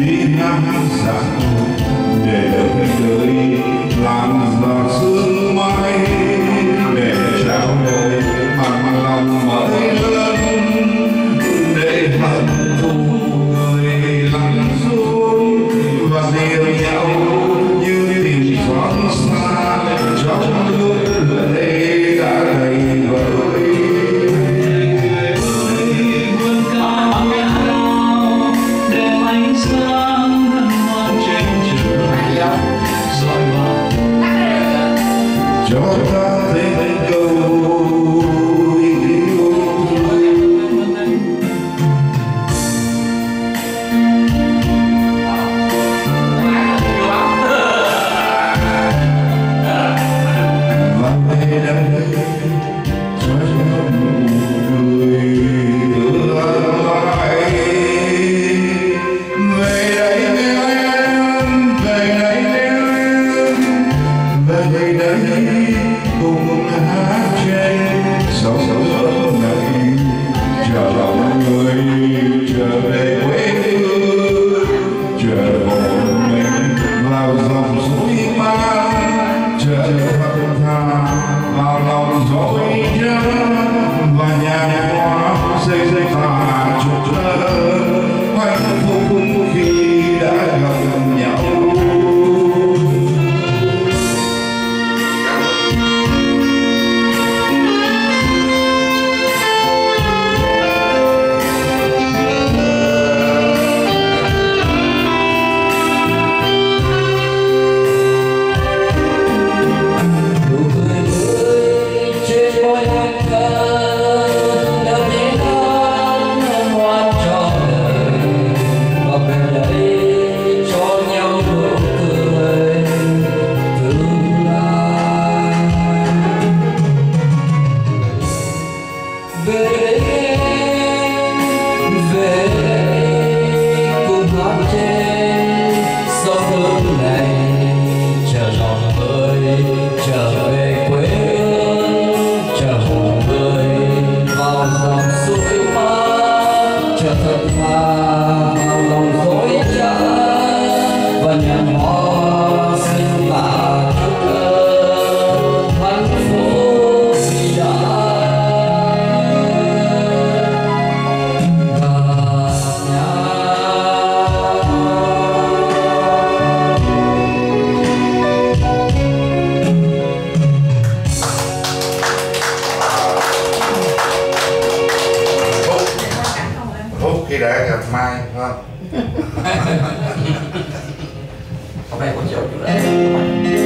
đi năm dặm để đợi làm gió sương mai để trao đời bằng lòng mới lớn để hận thù người lặng xuống và dìu nhau như tìm xót xa trong nước lệ đã đầy vơi. Cho ta thấy câu yêu và về đây cho nụ cười lại về đây em về đây cùng hát trên sóng lớn này chờ lòng người trở về quê hương chờ một mình vào dòng suối mang chờ thật thà vào lòng dối trăng và nhà hoa xây tà chúc thơ hạnh phúc khi đã gặp nhau. Khi đã gặp Mai phải không? Hôm nay có chịu chút đấy.